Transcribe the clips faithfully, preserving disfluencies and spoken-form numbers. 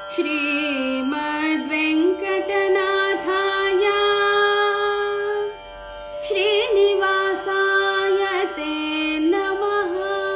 श्रीमद्वेङ्कटनाथाय श्रीनिवासाय ते नमः।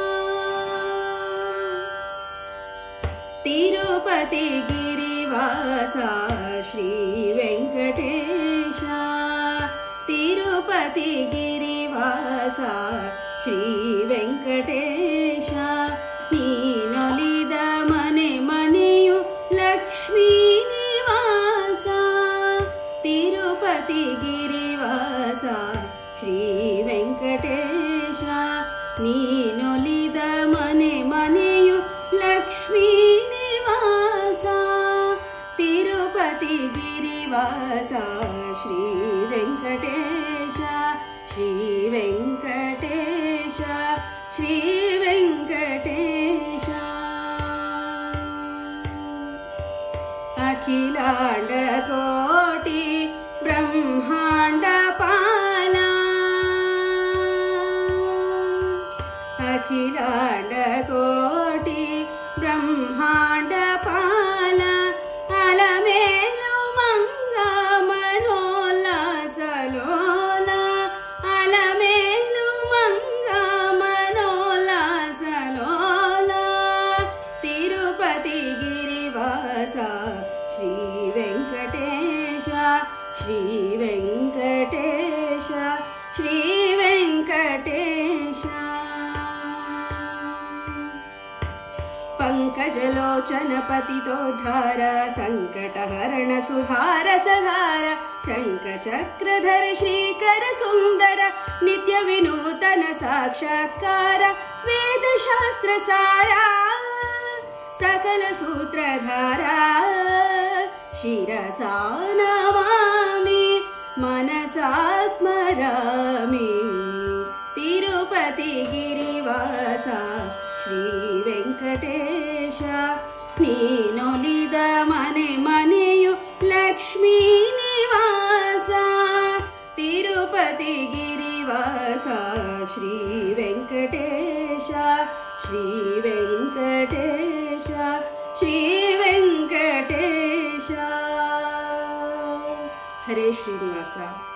तिरुपति गिरिवासा श्रीवेङ्कटेश, तिरुपति गिरिवासा श्रीवेङ्कटेश, ನೀನೊಲಿದ ಮನೆ ಮನೆಯು ಲಕ್ಷ್ಮೀ ನಿವಾಸ, ತಿರುಪತಿ ಗಿರಿವಾಸ ಶ್ರೀ ವೆಂಕಟೇಶ, ನೀನೊಲಿದ ಮನೆ ಮನೆಯು ಲಕ್ಷ್ಮೀ ನಿವಾಸ, ತಿರುಪತಿ ಗಿರಿವಾಸ ಶ್ರೀ ವೆಂಕಟೇಶ, ಶ್ರೀ ವೆಂಕಟೇಶ, ಶ್ರೀ ವೆಂಕಟೇಶ. ಅಖಿಲಾಂಡ ಕೋಟಿ ಬ್ರಹ್ಮಾಂಡ ಪಾಲ, ಅಖಿಲಾಂಡ ಕೋಟಿ ಬ್ರಹ್ಮಾಂಡ ಪಾಲ, ಅಲಮೇಲು ಮಂಗ ಮನೋಲ್ಲಾಸ ಲೋಲ, ಅಲಮೇಲು ಮಂಗ ಮನೋಲ್ಲಾಸ ಲೋಲ, ತಿರುಪತಿ ಗಿರಿವಾಸ ಶ್ರೀ ವೆಂಕಟೇಶ, ಶ್ರೀ ವೆಂಕಟೇಶ, ಶ್ರೀ ವೆಂಕಟೇಶ. पंकजलोचन पतितोद्धार, संकटहरण सुधार सधार, शंखचक्रधर श्रीकर सुंदर, नित्य विनूतन साक्षात्कार, वेदशास्त्र सारा सकल सूत्रधारा, शिरसा नमामि मनसा स्मरामि, तिरुपति गिरिवास ಶ್ರೀ ವೆಂಕಟೇಶ, ನೀನೊಲಿದ ಮನೆ ಮನೆಯು ಲಕ್ಷ್ಮೀ ನಿವಾಸ, ತಿರುಪತಿ ಗಿರಿವಾಸ ಶ್ರೀ ವೆಂಕಟೇಶ, ಶ್ರೀ ವೆಂಕಟೇಶ, ಶ್ರೀ ವೆಂಕಟೇಶ. ಹರೇ ಶ್ರೀನಿವಾಸ.